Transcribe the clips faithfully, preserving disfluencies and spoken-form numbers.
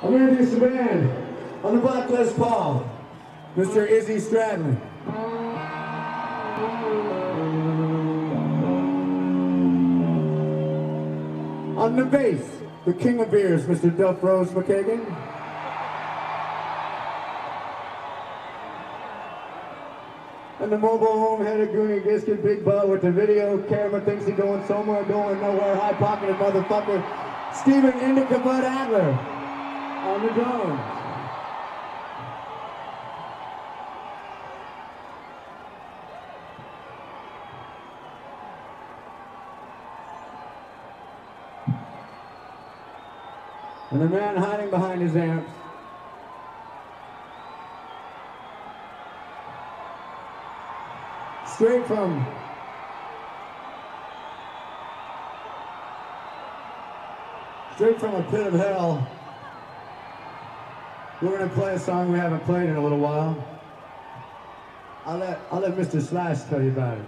I'm going to introduce the band. On the Black Les Paul, Mister Izzy Stradlin. On the bass, the king of beers, Mister Duff Rose McKagan. And the mobile home-headed Goonie Giskin Big Butt with the video camera thinks he's going somewhere, going nowhere, high-pocketed motherfucker, Stephen Indica Bud Adler on the drums. And the man hiding behind his amps, straight from straight from a pit of hell, we're gonna play a song we haven't played in a little while. I'll let I'll let Mister Slash tell you about it.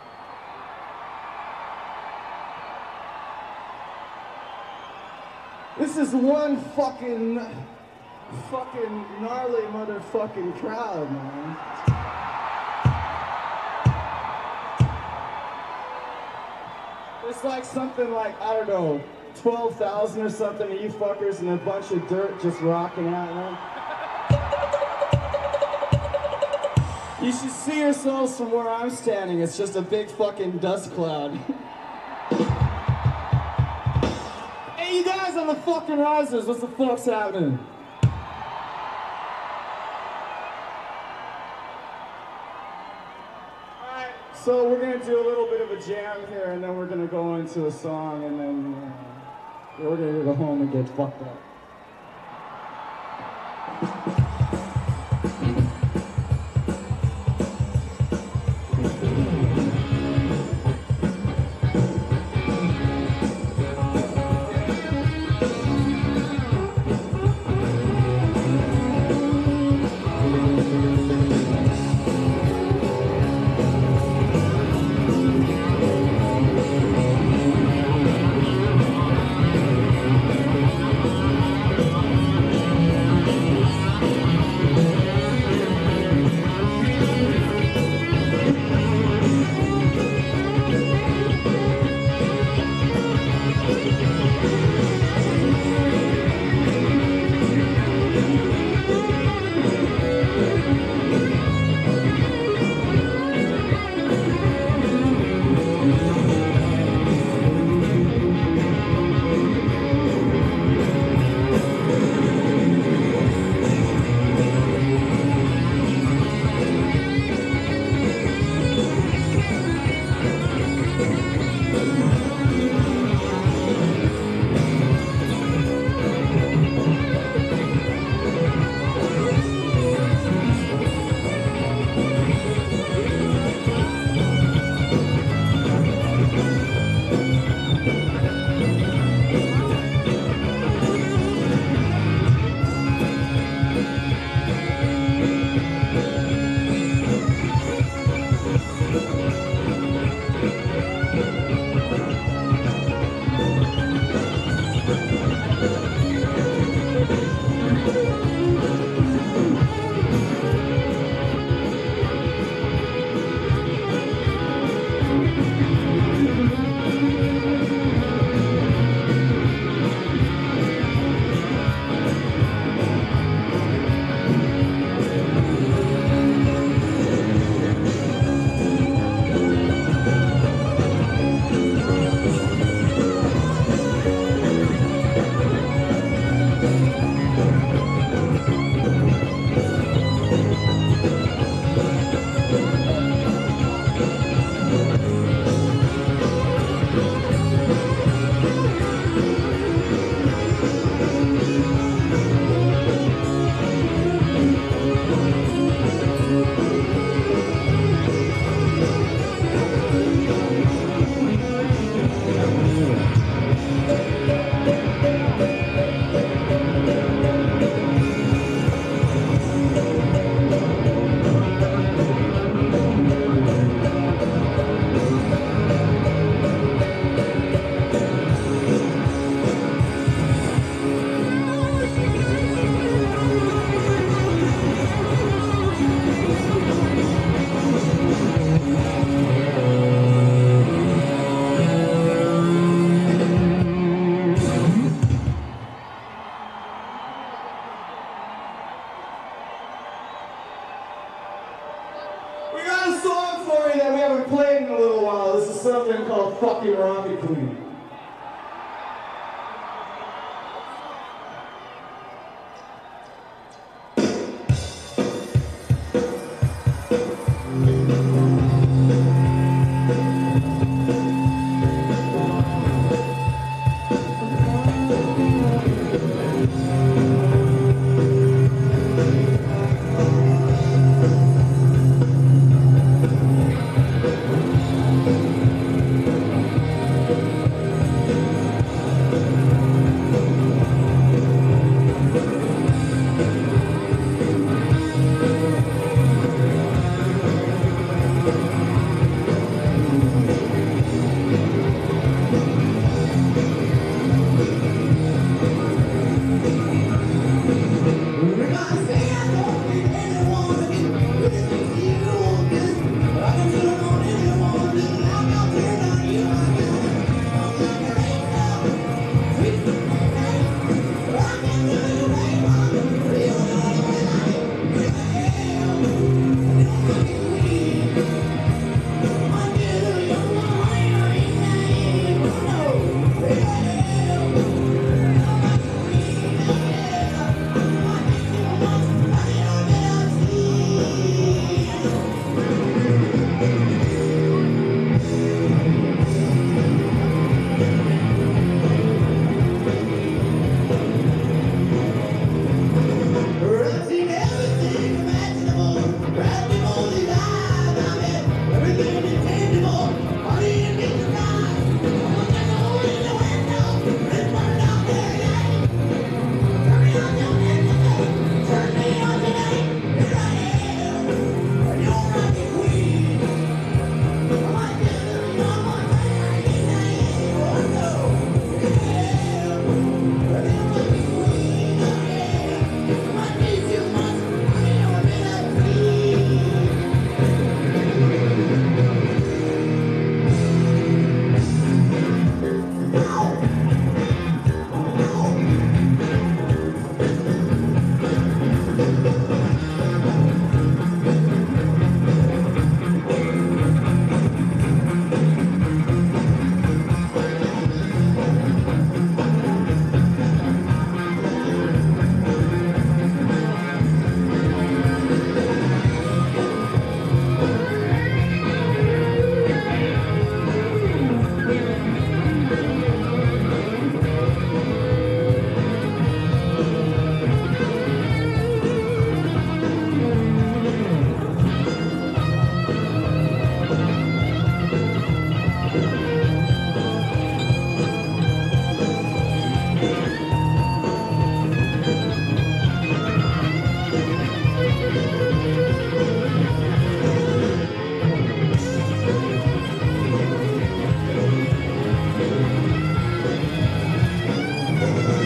This is one fucking, fucking gnarly motherfucking crowd, man. It's like something like, I don't know, twelve thousand or something of you fuckers and a bunch of dirt just rocking out, man. You should see yourselves from where I'm standing. It's just a big fucking dust cloud. Hey, you guys on the fucking risers, what's the fuck's happening? Alright, so we're gonna do a little bit of a jam here, and then we're gonna go into a song, and then uh, we're gonna go home and get fucked up.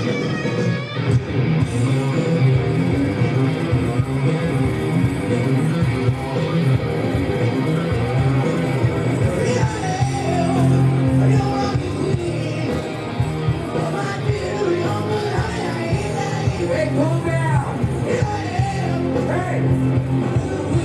Hey, calm down. Hey.